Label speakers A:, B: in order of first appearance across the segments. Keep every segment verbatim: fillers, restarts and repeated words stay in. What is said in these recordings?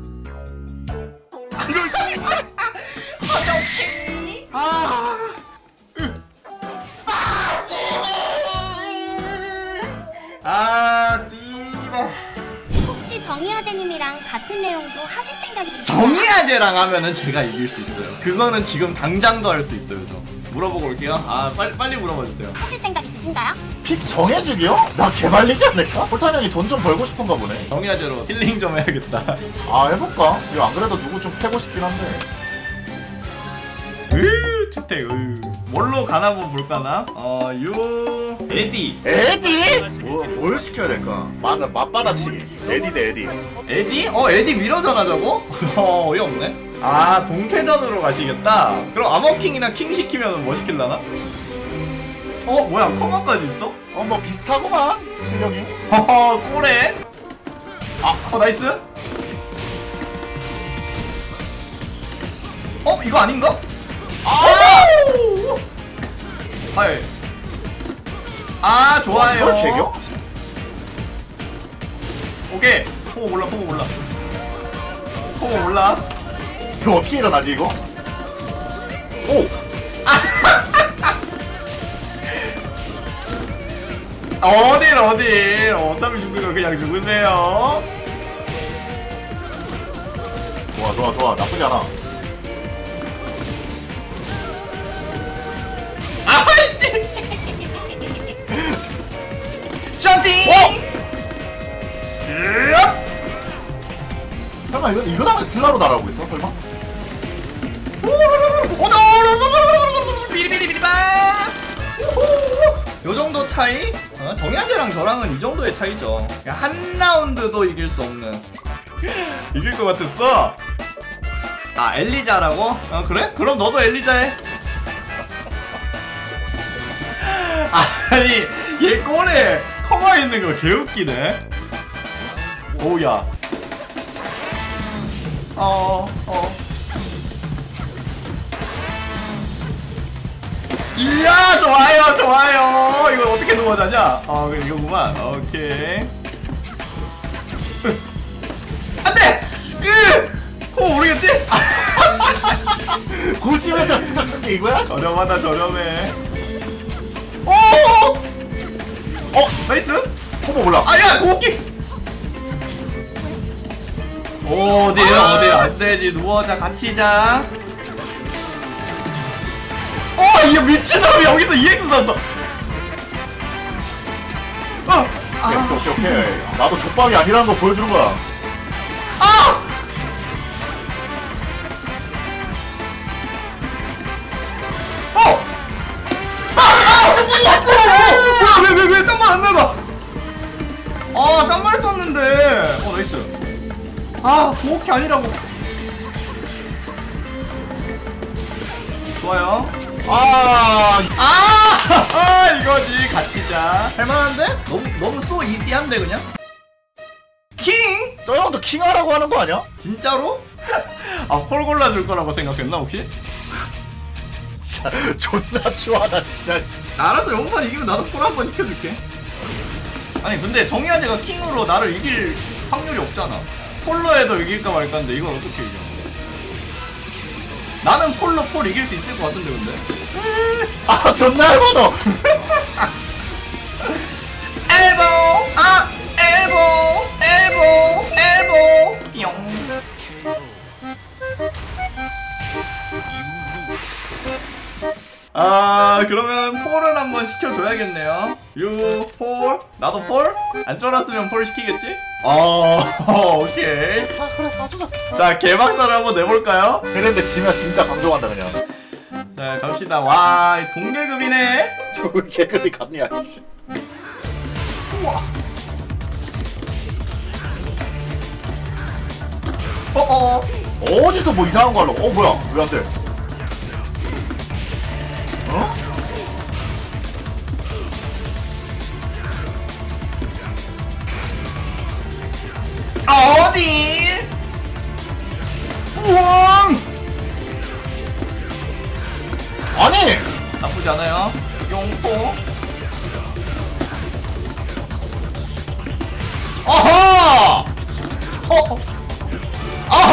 A: 이런 씨발.
B: 허접해.
A: 아. 아, 띠바.
C: 혹시 정의아재님이랑 같은 내용도 하실 생각 있으세요?
A: 정의아재랑 하면은 제가 이길 수 있어요. 그거는 지금 당장도 할 수 있어요, 저. 물어보고 올게요. 아, 빨리 빨리 물어봐 주세요.
C: 하실 생각 있으신가요?
D: 픽 정해주기요? 나 개발리지 않을까? 폴탄 형이 돈 좀 벌고 싶은가 보네.
A: 정의아재로 힐링 좀 해야겠다.
D: 아 해볼까? 지금 안 그래도 누구 좀 패고 싶긴 한데.
A: 으, 투택. 으. 뭘로 가나 한번 볼까나? 어, 요 에디.
D: 에디? 뭐, 뭘 시켜야 될까? 맞, 맞받아치기. 에디 대 에디.
A: 에디? 어, 에디 미러잖아 저거? 어, 어이없네. 아, 동캐전으로 가시겠다. 그럼 아머킹이나 킹 시키면 뭐 시킬라나? 어, 뭐야, 커먼까지 있어?
D: 어, 뭐 비슷하구만. 실력이.
A: 허허, 꼬레. 아, 어, 나이스. 어, 이거 아닌가? 아우! 아이. 아, 좋아요.
D: 이걸 개겨?
A: 오케이. 포고 몰라, 포고 몰라. 포고 몰라.
D: 이거 어떻게 일어나지 이거? 오!
A: 어딜 어딜. 어차피 죽는 거 그냥 죽으세요.
D: 좋아 좋아 좋아 나쁘지 않아.
A: 아이씨. 션팅.
D: 설마 이거 이거 다음에 슬라로 날아오고 있어 설마?
A: 비리비리비리바. 요 정도 차이? 어? 정야제랑 저랑은 이 정도의 차이죠. 그냥 한 라운드도 이길 수 없는. 이길 것 같았어. 아, 엘리자라고? 어, 그래? 그럼 너도 엘리자 해. 아니, 얘 꼴에 커버 있는 거 개웃기네. 오우야. 어, 어. 이야, 좋아요, 좋아요. 이거 어떻게 넘어가냐? 어, 이거구만. 오케이. 안 돼! 으! 코 모르겠지?
D: 고심해서 생각한 게 이거야?
A: 저렴하다, 저렴해. 오! 어, 나이스?
D: 코보 몰라.
A: 아, 야, 고기! 어디, 어디, 안 되지. 누워, 자, 같이 자. 어, 이 미친놈이 여기서 이엑스 샀어. 어!
D: 오케이 오케이 오케이. 나도 족밥이 아니라는 거 보여주는 거야.
A: 아! 어! 아! 아! 이겼어! 왜, 왜, 왜, 왜, 짬만 안 나가? 아, 짬만 썼는데. 어, 나이스. 아, 고옥이 아니라고. 좋아요.
D: 아,
A: 아! 아, 이거지. 같이 자. 할만한데? 너무, 너무 쏘 이지한데, 그냥? 킹!
D: 저 형도 킹하라고 하는 거 아니야?
A: 진짜로? 아, 폴 골라줄 거라고 생각했나, 혹시?
D: 진짜 존나 추하다 진짜.
A: 알았어, 영판 이기면 나도 폴 한번 시켜줄게. 아니, 근데 정의아재가 킹으로 나를 이길 확률이 없잖아. 폴로 해도 이길까 말까인데 이걸 어떻게 이겨? 나는 폴로 폴 이길 수 있을 것 같은데, 근데?
D: 아 존나 해봐너.
A: 엘보! 아! 엘보! 엘보! 엘보! 뿅! 아, 그러면 폴을 한번 시켜줘야겠네요. 유, 폴. 나도 폴? 안 쫄았으면 폴 시키겠지? 어, 오케이.
D: 아 그래 사주자.
A: 자, 개박사를 한번 내볼까요?
D: 그런데 지면 진짜 강조한다 그냥.
A: 자, 갑시다. 와, 동계급이네.
D: 좋은 개그리 같냐 씨.
A: 우와. 어어.
D: 어디서 뭐 이상한 거 하려고? 어 뭐야 왜 안 돼? 어?
A: 어디? 우왕!
D: 아니!
A: 나쁘지 않아요. 용포.
D: 아하!
A: 어. 어.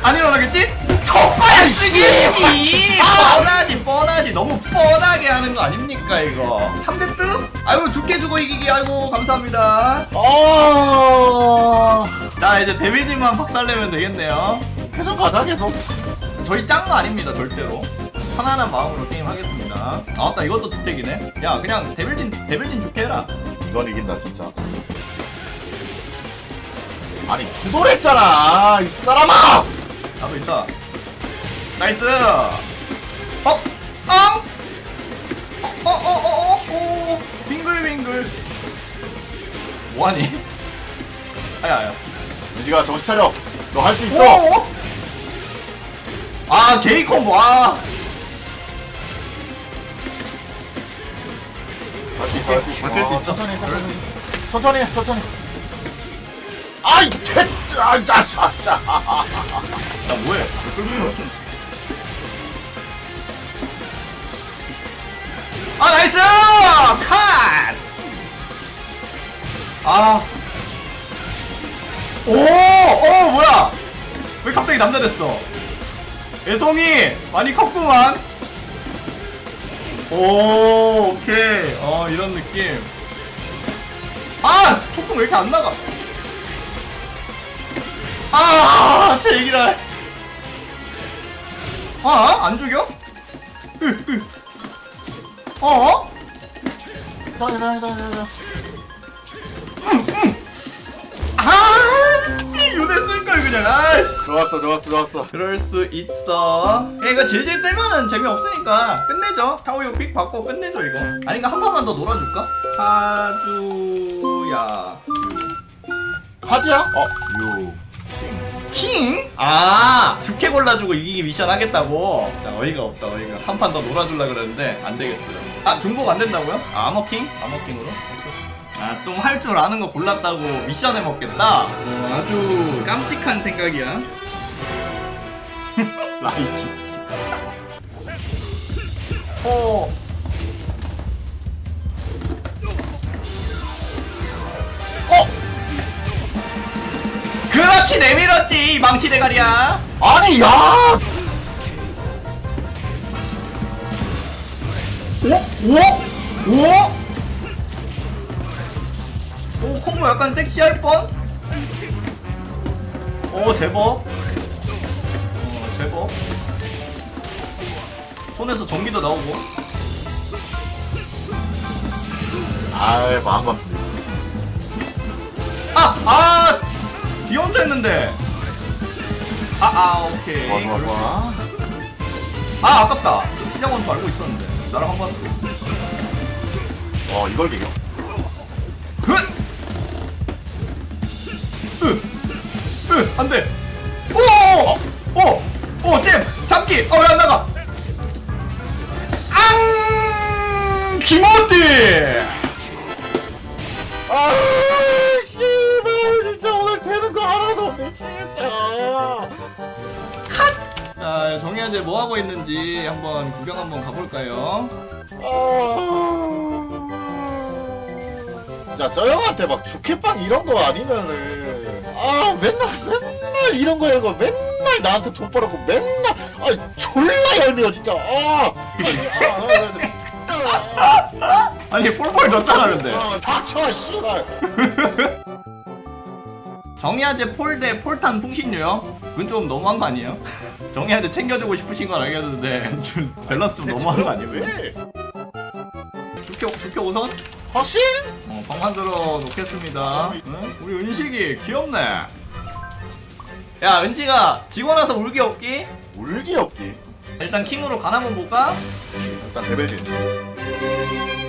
A: 안 일어나겠지? 톡바야 쓰겠지. 뻔하지 뻔하지. 너무 뻔하게 하는 거 아닙니까 이거. 삼 대 뜸? 아이고 죽게 주고 이기기. 아이고 감사합니다.
D: 아.
A: 자 이제 데미지만 박살내면 되겠네요.
D: 계속 가자 계속.
A: 저희 짠 거 아닙니다 절대로. 편안한 마음으로 게임 하겠습니다. 아 맞다 이것도 투택이네. 야 그냥 데빌진 데빌진 죽게 해라.
D: 이건 이긴다 진짜. 아니 주도했잖아 이 사람아.
A: 나도 있다. 나이스. 어? 앙? 어어어어 오. 빙글빙글. 뭐하니? 아야야.
D: 은지가 정신 차려. 너 할 수 있어.
A: 오! 아 게이 콤보. 아.
D: 할 수 있어 할 수 있어.
A: 바뀔 수 있어.
D: 천천히
A: 그럴 수
D: 천천히.
A: 있어.
D: 천천히 해 천천히. 아이 태. 아자자자.
A: 나 뭐해? 아 나이스! 컷! 아. 오! 오 뭐야? 왜 갑자기 남자 됐어? 애송이 많이 컸구만. 오 오케이. 어 이런 느낌. 아! 초풍 왜 이렇게 안 나가? 아! 제기랄. 아? 안 죽여? 어?
D: 다행이다 다행이다 다행이다.
A: 아! 요네 쓸걸 그냥. 아!
D: 좋았어 좋았어 좋았어.
A: 그럴 수 있어. 야, 이거 질질 끌면은 재미없으니까 끝내죠. 샤오용 픽 받고 끝내죠 이거. 아닌가 한 판만 더 놀아줄까? 하주야.
D: 카지야? 어 유.
A: 킹? 아! 죽게 골라주고 이기기 미션 하겠다고? 자 어이가 없다 어이가. 한 판 더 놀아줄라 그랬는데 안 되겠어요. 아 중복 안 된다고요? 아, 아머킹? 아머킹으로? 아 좀 할 줄 아는 거 골랐다고 미션에 먹겠다? 어, 아주 깜찍한 생각이야. 라이지. 어. 어. 그렇지 내밀었지 이 망치 대가리야.
D: 아니 야.
A: 오? 오? 오? 오 콤보 약간 섹시할 뻔? 오 제법. 어 제법. 손에서 전기도 나오고.
D: 아이 마음 아픈데.
A: 아! 아! 뒤 혼자 했는데. 아, 아, 오케이.
D: 좋아 좋아 좋아.
A: 아, 아깝다. 시작원 도 알고 있었는데. 나랑 한번.
D: 어 이걸 이겨.
A: 굿! 으! 으! 안 돼! 오! 오! 오! 잼! 잡기! 어, 왜 안 나가? 앙! 김호띠!
D: 아 씨발 진짜 오늘 되는 거 하나도 미치겠다.
A: 자, 정희아제 뭐 하고 있는지 한번 구경 한번 가볼까요?
D: 자, 저 형한테 막 죽해빵 이런 거 아니면은 아 맨날 맨날 이런 거 해서 맨날 나한테 돈 벌었고 맨날 아 졸라 얄미워 진짜. 아, 아, 아 진짜.
A: 아니, 폴폴 졌잖아, 근데.
D: 아, 닥쳐 씨발.
A: 정희아제 폴대 폴탄 풍신료요? 그건 좀 너무한 거 아니에요? 정희아제 챙겨주고 싶으신 건 알겠는데 좀 밸런스 좀 너무한 거 아니에요? 왜? 죽혀, 죽혀 우선?
D: 허실?
A: 어, 방만 들어 놓겠습니다. 응? 우리 은식이 귀엽네. 야, 은식아 지고 나서 울기 없기?
D: 울기 없기.
A: 일단 킹으로 간 한번 볼까?
D: 일단 데벨진.